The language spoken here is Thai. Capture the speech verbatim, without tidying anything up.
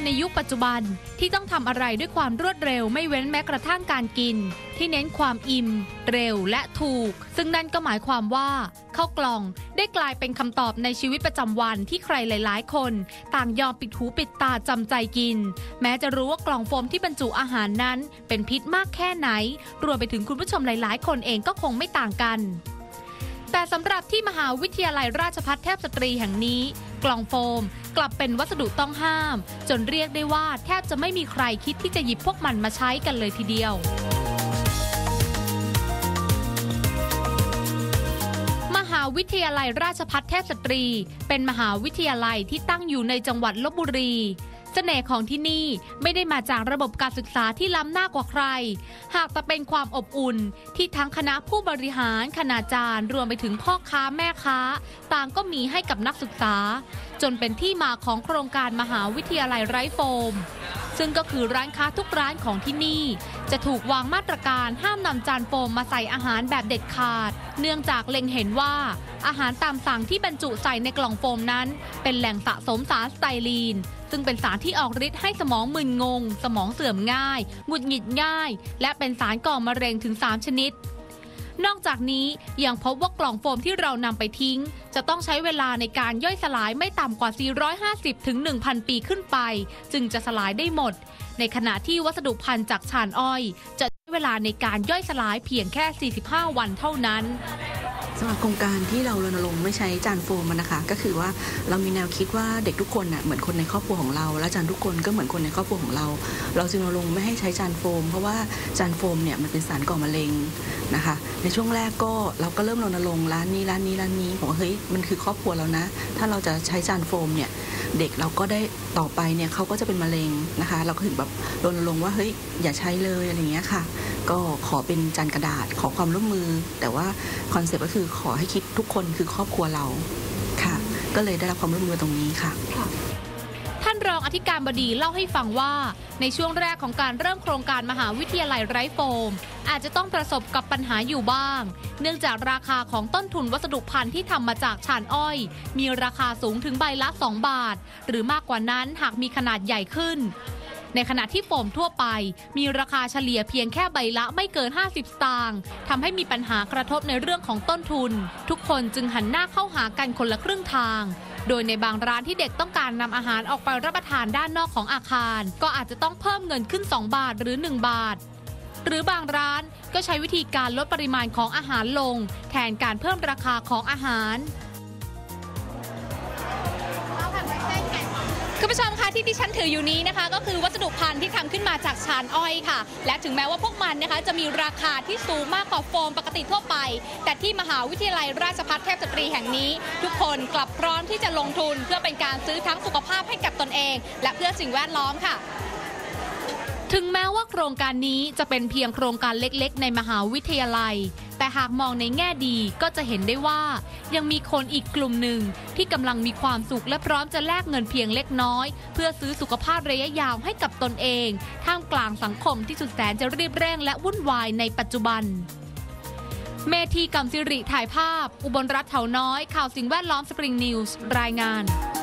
ในยุคปัจจุบันที่ต้องทำอะไรด้วยความรวดเร็วไม่เว้นแม้กระทั่งการกินที่เน้นความอิ่มเร็วและถูกซึ่งนั่นก็หมายความว่าข้าวกล่องได้กลายเป็นคำตอบในชีวิตประจำวันที่ใครหลายๆคนต่างยอมปิดหูปิดตาจำใจกินแม้จะรู้ว่ากล่องโฟมที่บรรจุอาหารนั้นเป็นพิษมากแค่ไหนรวมไปถึงคุณผู้ชมหลายๆคนเองก็คงไม่ต่างกันแต่สำหรับที่มหาวิทยาลัยราชภัฏเทพสตรีแห่งนี้กล่องโฟมกลับเป็นวัสดุต้องห้ามจนเรียกได้ว่าแทบจะไม่มีใครคิดที่จะหยิบพวกมันมาใช้กันเลยทีเดียวมหาวิทยาลัยราชภัฏเทพสตรีเป็นมหาวิทยาลัยที่ตั้งอยู่ในจังหวัดลพบุรีเสน่ห์ของที่นี่ไม่ได้มาจากระบบการศึกษาที่ล้ำหน้ากว่าใครหากแต่เป็นความอบอุ่นที่ทั้งคณะผู้บริหารคณาจารย์รวมไปถึงพ่อค้าแม่ค้าต่างก็มีให้กับนักศึกษาจนเป็นที่มาของโครงการมหาวิทยาลัยไร้โฟมซึ่งก็คือร้านค้าทุกร้านของที่นี่จะถูกวางมาตรการห้ามนำจานโฟมมาใส่อาหารแบบเด็ดขาดเนื่องจากเล็งเห็นว่าอาหารตามสั่งที่บรรจุใส่ในกล่องโฟมนั้นเป็นแหล่งสะสมสารสไตรีนซึ่งเป็นสารที่ออกฤทธิ์ให้สมองมึนงงสมองเสื่อมง่ายหงุดหงิดง่ายและเป็นสารก่อมะเร็งถึงสามชนิดนอกจากนี้ยังพบว่ากล่องโฟมที่เรานำไปทิ้งจะต้องใช้เวลาในการย่อยสลายไม่ต่ำกว่าสี่ร้อยห้าสิบถึง หนึ่งพัน ปีขึ้นไปจึงจะสลายได้หมดในขณะที่วัสดุพันธุ์จากถ่านอ้อยจะใช้เวลาในการย่อยสลายเพียงแค่สี่สิบห้าวันเท่านั้นสำหรับโครงการที่เรารณรงค์ไม่ใช้จานโฟมนะคะก็คือว่าเรามีแนวคิดว่าเด็กทุกคนน่ะเหมือนคนในครอบครัวของเราและจานทุกคนก็เหมือนคนในครอบครัวของเราเราจึงรณรงค์ไม่ให้ใช้จานโฟมเพราะว่าจานโฟมเนี่ยมันเป็นสารก่อมะเร็งนะคะในช่วงแรกก็เราก็เริ่มรณรงค์ร้านนี้ร้านนี้ร้านนี้บอกว่าเฮ้ยมันคือครอบครัวเรานะถ้าเราจะใช้จานโฟมเนี่ยเด็กเราก็ได้ต่อไปเนี่ยเขาก็จะเป็นมะเร็งนะคะเราก็ถึงแบบรณรงค์ว่าเฮ้ยอย่าใช้เลยอะไรอย่างเงี้ยค่ะก็ขอเป็นจานกระดาษขอความร่วมมือแต่ว่าคอนเซ็ปต์ก็คือขอให้คิดทุกคนคือครอบครัวเราค่ะก็เลยได้รับความร่วมมือตรงนี้ค่ะท่านรองอธิการบดีเล่าให้ฟังว่าในช่วงแรกของการเริ่มโครงการมหาวิทยาลัยไร้โฟมอาจจะต้องประสบกับปัญหาอยู่บ้างเนื่องจากราคาของต้นทุนวัสดุพันธุ์ที่ทำมาจากถ่านอ้อยมีราคาสูงถึงใบละสองบาทหรือมากกว่านั้นหากมีขนาดใหญ่ขึ้นในขณะที่โฟมทั่วไปมีราคาเฉลี่ยเพียงแค่ใบละไม่เกินห้าสิบสตางค์ทำให้มีปัญหากระทบในเรื่องของต้นทุนทุกคนจึงหันหน้าเข้าหากันคนละครึ่งทางโดยในบางร้านที่เด็กต้องการนำอาหารออกไปรับประทานด้านนอกของอาคารก็อาจจะต้องเพิ่มเงินขึ้นสองบาทหรือหนึ่งบาทหรือบางร้านก็ใช้วิธีการลดปริมาณของอาหารลงแทนการเพิ่มราคาของอาหารคุณผู้ชมคะที่ดิฉันถืออยู่นี้นะคะก็คือวัสดุพันธุ์ที่ทำขึ้นมาจากถ่านอ้อยค่ะและถึงแม้ว่าพวกมันนะคะจะมีราคาที่สูงมากกว่าโฟมปกติทั่วไปแต่ที่มหาวิทยาลัยราชภัฏเทพสตรีแห่งนี้ทุกคนกลับพร้อมที่จะลงทุนเพื่อเป็นการซื้อทั้งสุขภาพให้กับตนเองและเพื่อสิ่งแวดล้อมค่ะถึงแม้ว่าโครงการนี้จะเป็นเพียงโครงการเล็กๆในมหาวิทยาลัยแต่หากมองในแง่ดีก็จะเห็นได้ว่ายังมีคนอีกกลุ่มหนึ่งที่กำลังมีความสุขและพร้อมจะแลกเงินเพียงเล็กน้อยเพื่อซื้อสุขภาพระยะยาวให้กับตนเองท่ามกลางสังคมที่สุดแสนจะรีบเร่งและวุ่นวายในปัจจุบันเมธี กำสิริถ่ายภาพอุบลรัตน์เถาน้อยข่าวสิ่งแวดล้อมสปริงนิวส์รายงาน